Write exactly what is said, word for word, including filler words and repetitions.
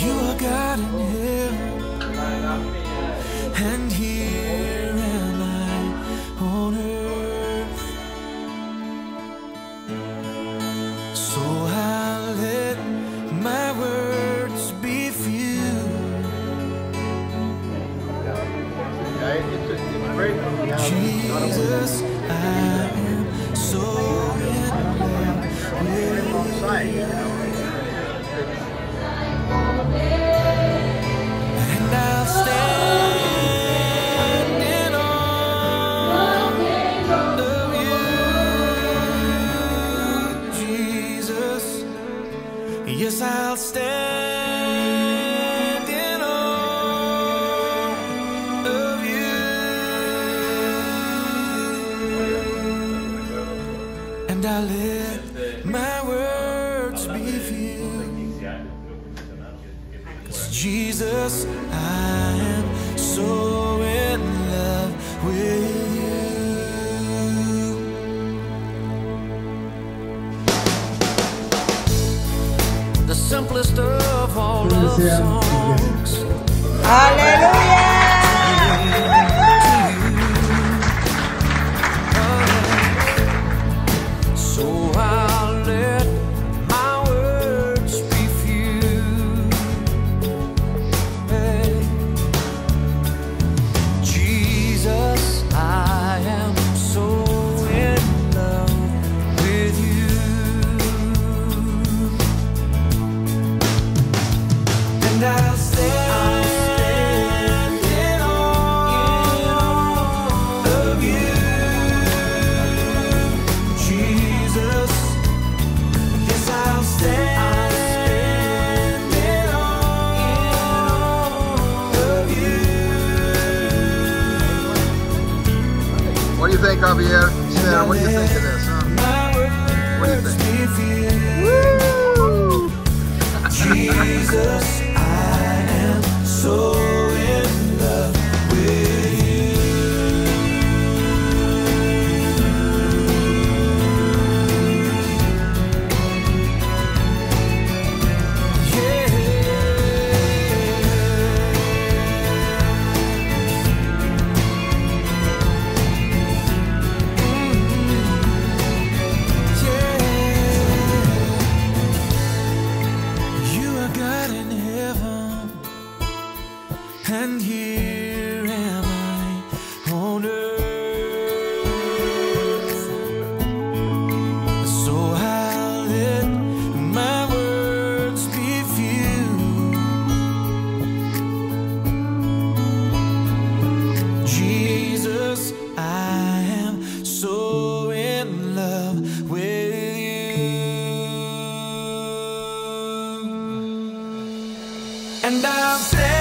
You are God in heaven, and here am I on earth. So I'll let my words be few. Jesus, I am so in love with you. And I'll stand in awe of you, Jesus. Yes, I'll stand in awe of you. And I'll let my words be few. 'Cause Jesus, I am so in love with you. The simplest of all love songs. Hallelujah. So I'll let my words be few. Hey. Jesus, I am so in love with you. And I'll stand in awe of you, Jesus. Yes, I'll stand in awe of you. What do you think, Javier? Esther, what do you think of this, huh? What do you think? Jesus, I am so in love with you. Yeah. You are God in heaven, and here am I on earth. So I'll let my words be few. Jesus, I am so in love with you. And I'll stand